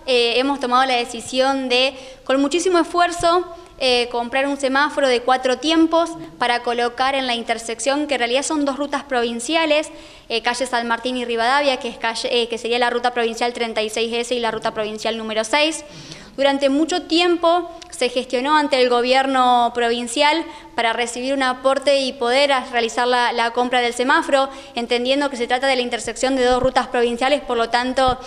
hemos tomado la decisión de, con muchísimo esfuerzo, comprar un semáforo de 4 tiempos para colocar en la intersección, que en realidad son 2 rutas provinciales, calle San Martín y Rivadavia, que sería la ruta provincial 36S y la ruta provincial número 6. Durante mucho tiempo se gestionó ante el gobierno provincial para recibir un aporte y poder realizar la compra del semáforo, entendiendo que se trata de la intersección de 2 rutas provinciales, por lo tanto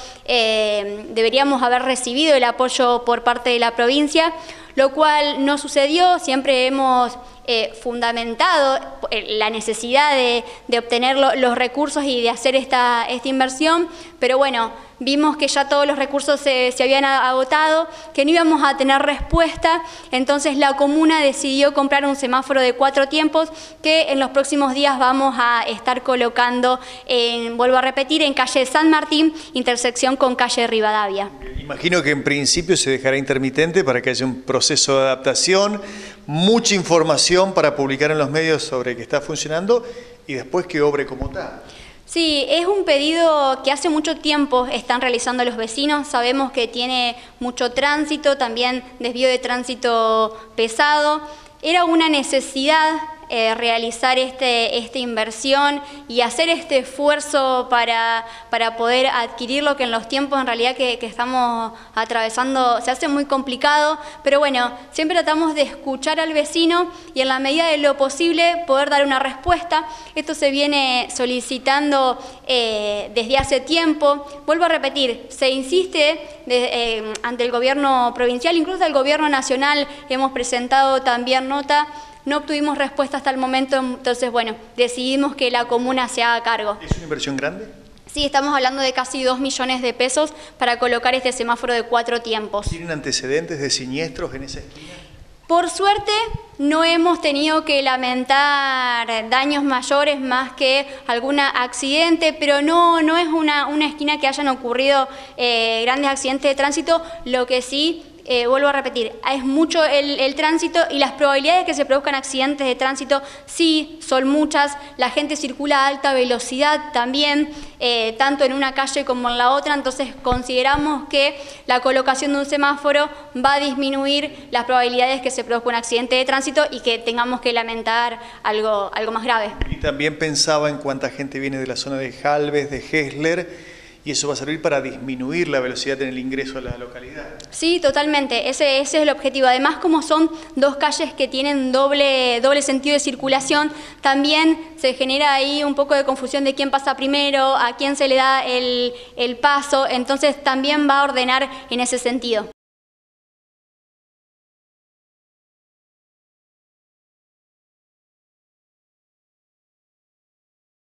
deberíamos haber recibido el apoyo por parte de la provincia, lo cual no sucedió. Siempre hemos fundamentado la necesidad de obtener los recursos y de hacer esta inversión, pero bueno, vimos que ya todos los recursos se habían agotado, que no íbamos a tener respuesta, entonces la comuna decidió comprar un semáforo de 4 tiempos que en los próximos días vamos a estar colocando, vuelvo a repetir, en calle San Martín, intersección con calle Rivadavia. Imagino que en principio se dejará intermitente para que haya un proceso de adaptación, mucha información para publicar en los medios sobre que está funcionando y después que obre como tal. Sí, es un pedido que hace mucho tiempo están realizando los vecinos. Sabemos que tiene mucho tránsito, también desvío de tránsito pesado. Era una necesidad realizar esta inversión y hacer este esfuerzo para poder adquirir lo que en los tiempos en realidad que estamos atravesando se hace muy complicado, pero bueno, siempre tratamos de escuchar al vecino y en la medida de lo posible poder dar una respuesta. Esto se viene solicitando desde hace tiempo. Vuelvo a repetir, se insiste ante el gobierno provincial, incluso al gobierno nacional hemos presentado también nota. No obtuvimos respuesta hasta el momento, entonces bueno, decidimos que la comuna se haga cargo. ¿Es una inversión grande? Sí, estamos hablando de casi 2 millones de pesos para colocar este semáforo de 4 tiempos. ¿Tienen antecedentes de siniestros en esa esquina? Por suerte no hemos tenido que lamentar daños mayores más que algún accidente, pero no es una esquina que hayan ocurrido grandes accidentes de tránsito. Lo que sí, vuelvo a repetir, es mucho el tránsito y las probabilidades de que se produzcan accidentes de tránsito sí son muchas. La gente circula a alta velocidad también, tanto en una calle como en la otra, entonces consideramos que la colocación de un semáforo va a disminuir las probabilidades que se produzca un accidente de tránsito y que tengamos que lamentar algo más grave. Y también pensaba en cuánta gente viene de la zona de Jalves, de Hessler, y eso va a servir para disminuir la velocidad en el ingreso a la localidad. Sí, totalmente, ese es el objetivo. Además, como son 2 calles que tienen doble sentido de circulación, también se genera ahí un poco de confusión de quién pasa primero, a quién se le da el paso, entonces también va a ordenar en ese sentido.